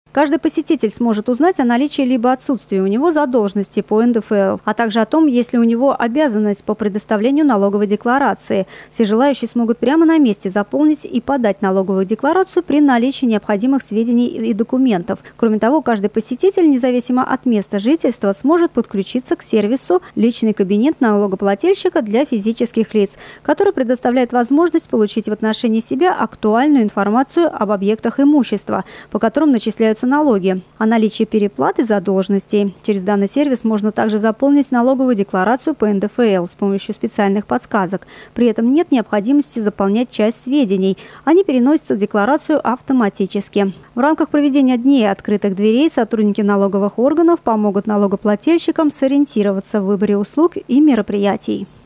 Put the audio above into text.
Каждый посетитель сможет узнать о наличии либо отсутствии у него задолженности по НДФЛ, а также о том, есть ли у него обязанность по предоставлению налоговой декларации. Все желающие смогут прямо на месте заполнить и подать налоговую декларацию при наличии необходимых сведений и документов. Кроме того, каждый посетитель, независимо от места жительства, сможет подключиться к сервису «Личный кабинет налогоплательщика для физических лиц», который предоставляет возможность получить в отношении себя актуальную информацию об объектах имущества, по которым начисляются налоги, о наличии переплаты задолженностей. Через данный сервис можно также заполнить налоговую декларацию по НДФЛ с помощью специальных подсказок. При этом нет необходимости заполнять часть сведений. Они переносятся в декларацию автоматически. В рамках проведения дней открытых дверей сотрудники налоговых органов помогут налогоплательщикам сориентироваться в выборе услуг и мероприятий.